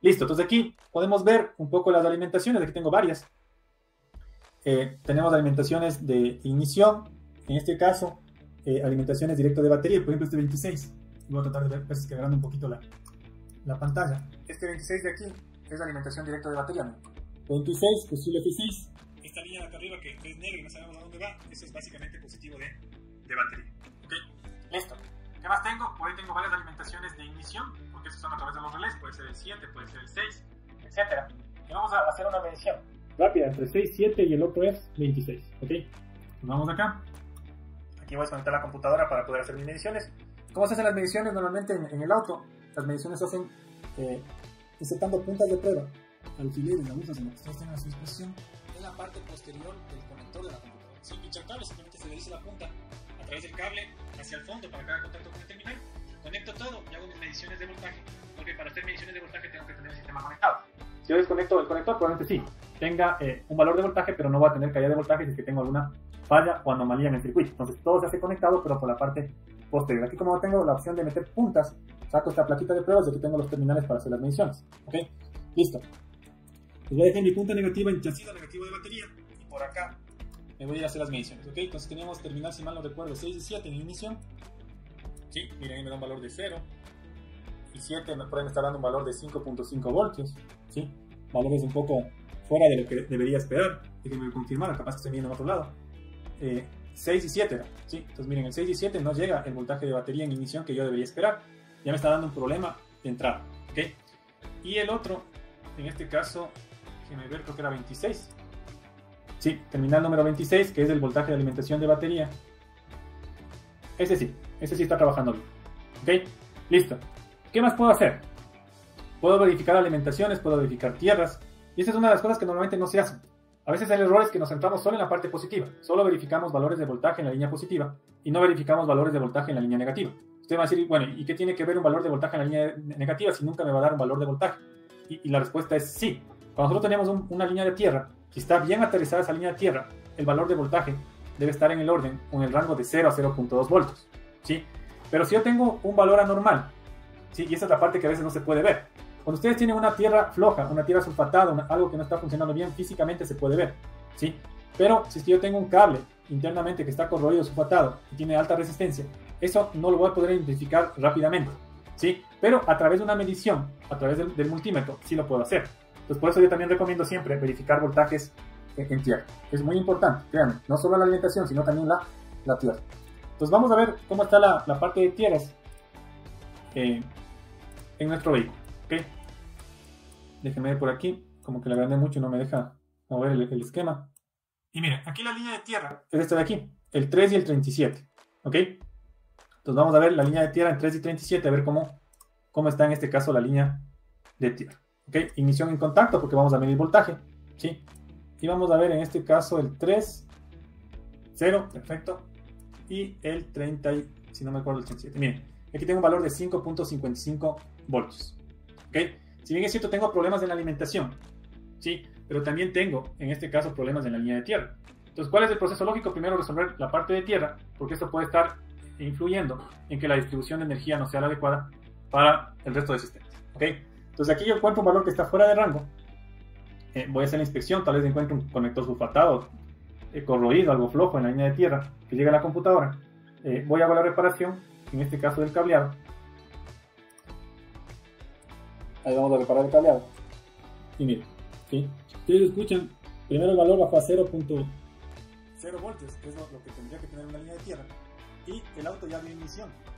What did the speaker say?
Listo, entonces aquí podemos ver un poco las alimentaciones, aquí tengo varias. Tenemos alimentaciones de ignición, en este caso, alimentaciones directo de batería, por ejemplo este 26. Voy a tratar de ver, pues, que agrando un poquito la pantalla. Este 26 de aquí es la alimentación directa de batería, ¿no? 26, fusible F6. Esta línea de acá arriba que es negra y no sabemos a dónde va, eso es básicamente positivo de batería. ¿Ok? Listo. ¿Qué más tengo? Por ahí tengo varias alimentaciones de ignición, porque esas son a través de los relés, puede ser el 7, puede ser el 6, etc. Y vamos a hacer una medición rápida entre 6, 7 y el otro es 26. ¿Ok? Pues vamos acá. Aquí voy a desconectar la computadora para poder hacer mis mediciones. ¿Cómo se hacen las mediciones normalmente en el auto? Las mediciones se hacen insertando puntas de prueba, alfileres, agujas, en lo que ustedes tengan a su disposición, en la parte posterior del conector de la computadora. Sin pinchar cable, simplemente se desliza la punta a través del cable hacia el fondo para cada contacto con el terminal. Conecto todo y hago mis mediciones de voltaje, porque para hacer mediciones de voltaje tengo que tener el sistema conectado. Si yo desconecto el conector, probablemente sí tenga un valor de voltaje, pero no va a tener caída de voltaje si es que tengo alguna falla o anomalía en el circuito. Entonces todo se hace conectado, pero por la parte posterior. Aquí, como tengo la opción de meter puntas, saco esta plaquita de pruebas y aquí tengo los terminales para hacer las mediciones. ¿Ok? Listo. Les voy a dejar mi punta negativa en chasis negativo de batería y por acá me voy a ir a hacer las mediciones. ¿Ok? Entonces tenemos terminal, si mal no recuerdo, 6 y 7 en inicio. Sí, miren, ahí me da un valor de 0. Y 7 por ahí me está dando un valor de 5.5 voltios. ¿Sí? Valores un poco fuera de lo que debería esperar. Déjenme confirmar, capaz que estoy viendo en otro lado. 6 y 7, ¿sí? Entonces miren, el 6 y 7 no llega el voltaje de batería en ignición que yo debería esperar. Ya me está dando un problema de entrada, ¿ok? Y el otro, en este caso, déjenme ver, creo que era 26. Sí, terminal número 26, que es el voltaje de alimentación de batería. Ese sí está trabajando bien, ¿ok? Listo. ¿Qué más puedo hacer? Puedo verificar alimentaciones, puedo verificar tierras. Y esa es una de las cosas que normalmente no se hacen. A veces hay errores que nos centramos solo en la parte positiva. Solo verificamos valores de voltaje en la línea positiva y no verificamos valores de voltaje en la línea negativa. Usted va a decir, bueno, ¿y qué tiene que ver un valor de voltaje en la línea negativa si nunca me va a dar un valor de voltaje? Y la respuesta es sí. Cuando nosotros tenemos una línea de tierra, si está bien aterrizada esa línea de tierra, el valor de voltaje debe estar en el orden o en el rango de 0 a 0.2 voltios. ¿Sí? Pero si yo tengo un valor anormal, ¿sí? Y esa es la parte que a veces no se puede ver. Cuando ustedes tienen una tierra floja, una tierra sulfatada, algo que no está funcionando bien, físicamente se puede ver, ¿sí? Pero si es que yo tengo un cable internamente que está corroído, sulfatado y tiene alta resistencia, eso no lo voy a poder identificar rápidamente, ¿sí? Pero a través de una medición, a través del multímetro, sí lo puedo hacer. Entonces por eso yo también recomiendo siempre verificar voltajes en tierra. Es muy importante, créanme, no solo la alimentación, sino también la tierra. Entonces vamos a ver cómo está la parte de tierras en nuestro vehículo. ¿Okay? Déjenme ver por aquí, como que le agrandé mucho y no me deja mover el esquema. Y miren, aquí la línea de tierra es esta de aquí, el 3 y el 37. ¿Ok? Entonces vamos a ver la línea de tierra en 3 y 37, a ver cómo está en este caso la línea de tierra. ¿Ok? Ignición en contacto porque vamos a medir voltaje. ¿Sí? Y vamos a ver en este caso el 3, 0, perfecto. Y el 30, si no me acuerdo, el 37. Miren, aquí tengo un valor de 5.55 voltios. ¿Ok? Si bien es cierto, tengo problemas en la alimentación, ¿sí? Pero también tengo, en este caso, problemas en la línea de tierra. Entonces, ¿cuál es el proceso lógico? Primero, resolver la parte de tierra, porque esto puede estar influyendo en que la distribución de energía no sea la adecuada para el resto del sistema. ¿Ok? Entonces, aquí yo encuentro un valor que está fuera de rango. Voy a hacer la inspección, tal vez encuentre un conector sulfatado, corroído, algo flojo en la línea de tierra, que llega a la computadora. Voy a hacer la reparación, en este caso del cableado. Ahí vamos a reparar el cableado. Y miren, ¿sí? Ustedes escuchan, primero el valor bajó a 0.0 voltios, que es lo que tendría que tener una línea de tierra. Y el auto ya dio ignición.